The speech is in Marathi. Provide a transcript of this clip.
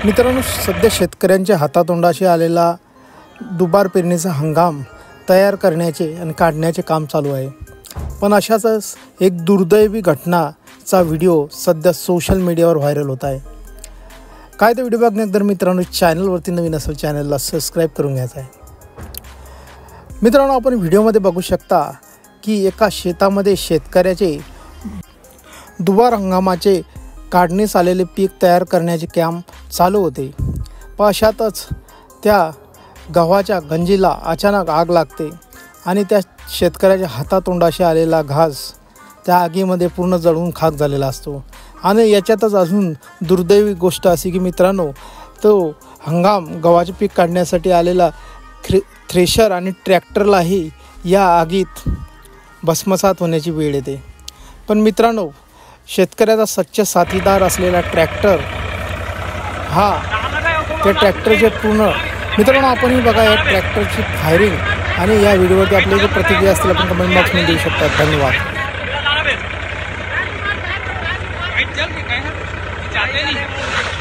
मित्रांनो, सध्या शेतकऱ्यांच्या हातातोंडाशी आलेला दुबार पेरणीचा हंगाम तयार करण्याचे आणि काढण्याचे काम चालू आहे। पण अशाच एक दुर्दैवी घटनाचा व्हिडिओ सध्या सोशल मीडियावर व्हायरल होत आहे। काय ते व्हिडिओ बघण्यानंतर मित्रांनो, चॅनलवरती नवीन असेल चॅनलला सबस्क्राईब करून घ्यायचं आहे। मित्रांनो, आपण व्हिडिओमध्ये बघू शकता की एका शेतामध्ये शेतकऱ्याचे दुबार हंगामाचे काढण्यास आलेले पीक तयार करण्याचे काम चालू होते। पण अशातच त्या गव्हाच्या गंजीला अचानक आग लागते आणि त्या शेतकऱ्याच्या हातातोंडाशी आलेला घास त्या आगीमध्ये पूर्ण जळून खाक झालेला असतो। आणि याच्यातच अजून दुर्दैवी गोष्ट अशी की मित्रांनो, तो हंगाम गव्हाचे पीक काढण्यासाठी आलेला थ्रेशर आणि ट्रॅक्टरलाही या आगीत भस्मसात होण्याची वेळ येते। पण मित्रांनो, शेतकऱ्याचा सच्चा साथीदार असलेला ट्रॅक्टर हा त्या ट्रॅक्टरचे पूर्ण मित्रांनो, आपणही बघा या ट्रॅक्टरची फायरिंग आणि या व्हिडिओवरती आपली जी प्रतिक्रिया असतील आपण कमेंट बॉक्समध्ये देऊ शकता। धन्यवाद।